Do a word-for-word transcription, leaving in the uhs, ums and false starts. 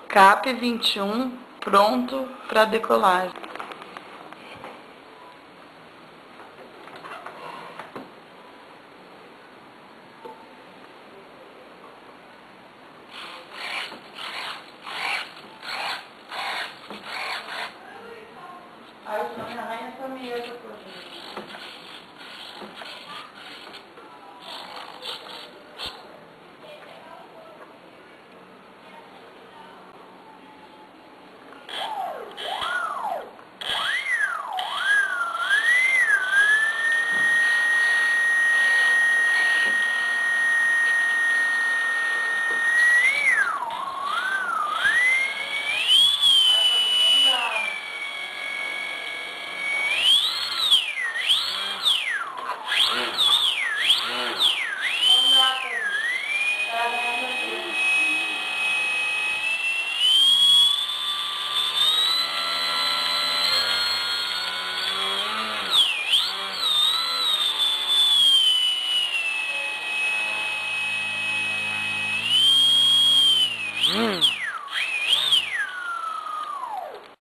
CAP vinte e um pronto para decolagem. Aí o senhor arranha essa mesa por mim. Mm.